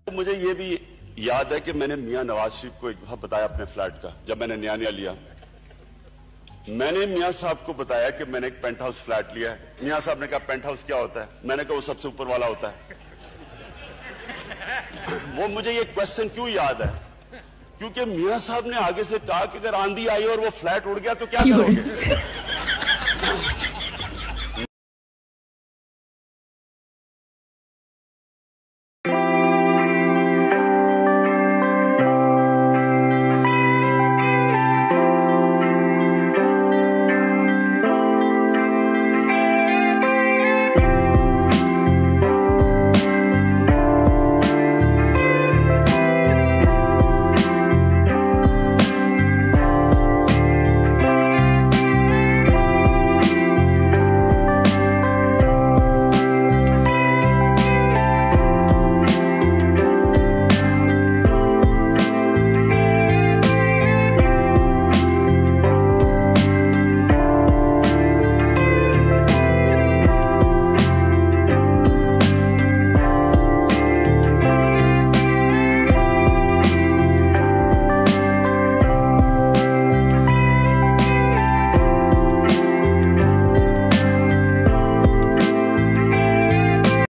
मुझे ये भी याद है कि मैंने मियां नवाज शरीफ को एक दफा बताया अपने फ्लैट का, जब मैंने नया नया लिया। मैंने मियां साहब को बताया कि मैंने एक पेंट हाउस फ्लैट लिया है। मियां साहब ने कहा पेंट हाउस क्या होता है? मैंने कहा वो सबसे ऊपर वाला होता है। वो मुझे ये क्वेश्चन क्यों याद है? क्योंकि मियां साहब ने आगे से कहा कि अगर आंधी आई और वो फ्लैट उड़ गया तो क्या करोगे?